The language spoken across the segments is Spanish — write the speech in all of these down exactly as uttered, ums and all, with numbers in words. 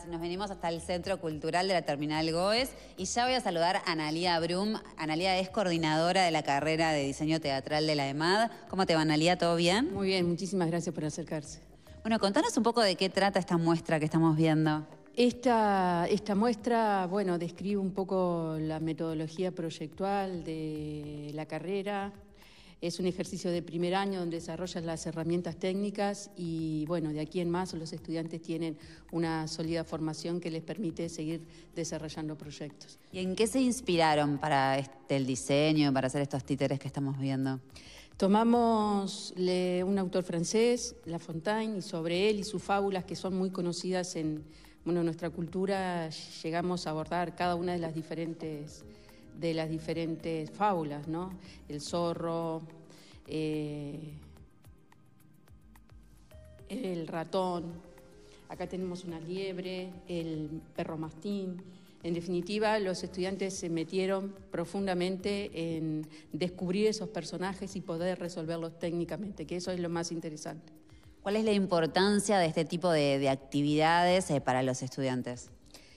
gracias. Nos venimos hasta el Centro Cultural de la Terminal Goes y ya voy a saludar a Analía Brum. Analía es coordinadora de la carrera de diseño teatral de la EMAD. ¿Cómo te va, Analía? ¿Todo bien? Muy bien, muchísimas gracias por acercarse. Bueno, contanos un poco de qué trata esta muestra que estamos viendo. Esta, esta muestra, bueno, describe un poco la metodología proyectual de la carrera. Es un ejercicio de primer año donde desarrollan las herramientas técnicas y, bueno, de aquí en más los estudiantes tienen una sólida formación que les permite seguir desarrollando proyectos. ¿Y en qué se inspiraron para este, el diseño, para hacer estos títeres que estamos viendo? Tomamos le, un autor francés, La Fontaine, y sobre él y sus fábulas que son muy conocidas en bueno, nuestra cultura, llegamos a abordar cada una de las diferentes de las diferentes fábulas, ¿no? El zorro, eh, el ratón, acá tenemos una liebre, el perro mastín. En definitiva, los estudiantes se metieron profundamente en descubrir esos personajes y poder resolverlos técnicamente, que eso es lo más interesante. ¿Cuál es la importancia de este tipo de, de actividades eh, para los estudiantes?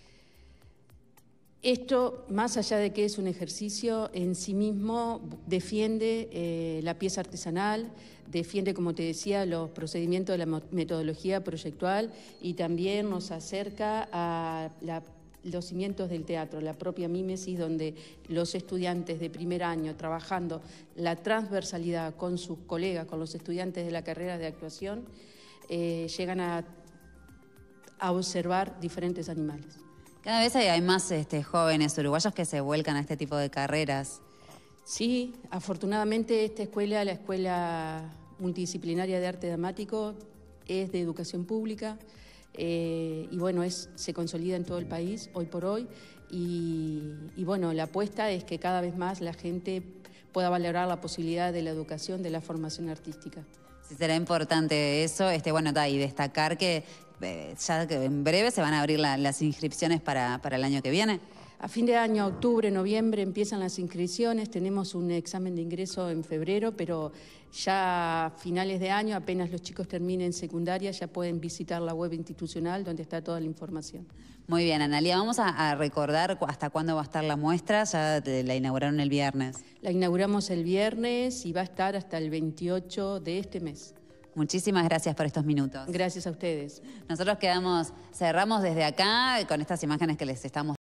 Esto, más allá de que es un ejercicio, en sí mismo defiende eh, la pieza artesanal, defiende, como te decía, los procedimientos de la metodología proyectual y también nos acerca a la, los cimientos del teatro, la propia mímesis, donde los estudiantes de primer año, trabajando la transversalidad con sus colegas, con los estudiantes de la carrera de actuación, eh, llegan a, a observar diferentes animales. Cada vez hay más este, jóvenes uruguayos que se vuelcan a este tipo de carreras. Sí, afortunadamente esta escuela, la Escuela Multidisciplinaria de Arte Dramático, es de educación pública eh, y bueno, es, se consolida en todo el país hoy por hoy y, y bueno, la apuesta es que cada vez más la gente pueda valorar la posibilidad de la educación, de la formación artística. Sí, será importante eso, este, bueno, y destacar que eh, ya que en breve se van a abrir la, las inscripciones para, para el año que viene. A fin de año, octubre, noviembre, empiezan las inscripciones, tenemos un examen de ingreso en febrero, pero ya a finales de año, apenas los chicos terminen secundaria, ya pueden visitar la web institucional donde está toda la información. Muy bien, Analía, vamos a, a recordar hasta cuándo va a estar la muestra, ya te, la inauguraron el viernes. La inauguramos el viernes y va a estar hasta el veintiocho de este mes. Muchísimas gracias por estos minutos. Gracias a ustedes. Nosotros quedamos, cerramos desde acá con estas imágenes que les estamos